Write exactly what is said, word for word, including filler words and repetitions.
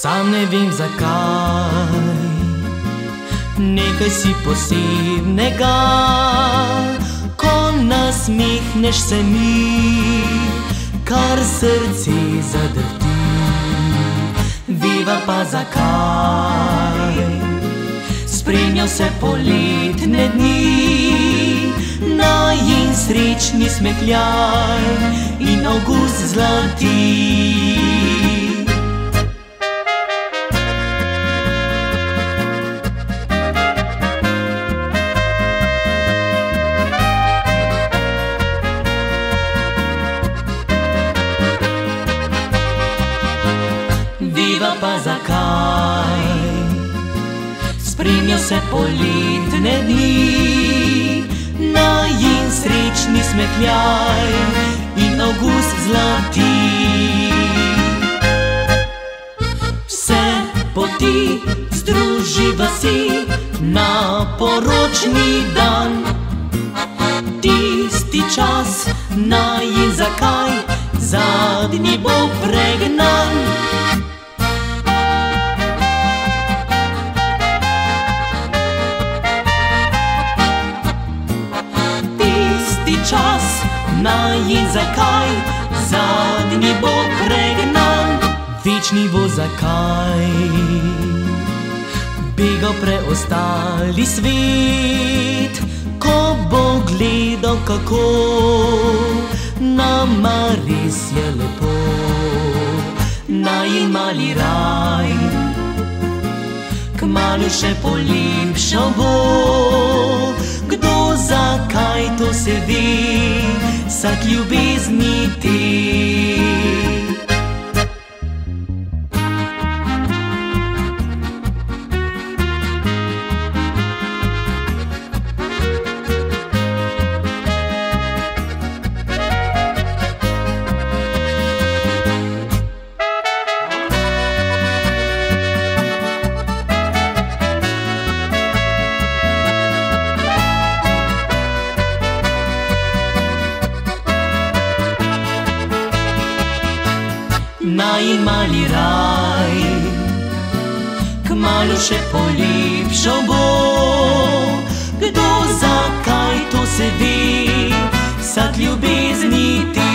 Sam ne vem zakaj, nekaj si posebnega, ko nasmehneš se mi, kar srce zadrti. Veva pa zakaj, spremljal se poletne dni, najin srečni smehljaj in avgust zlati. Veva pa zakaj, spremljal se poletne dni, najin srečni smehljaj in avgust zlati. Vse poti združiva si na poročni dan, tisti čas najin zakaj, zadnji bo pregnan. Čas najin zakaj, zadnji bo pregnan. Večni bo zakaj begal preostali svet, ko bo gledal, kako nama res je lepo. Najin mali raj kmalu še polepšal bo. Kdo zakaj to se ve, sad ljubezni te. Najin mali raj kmalu še polepšal bo. Kdo zakaj to se ve, sad ljubezni te.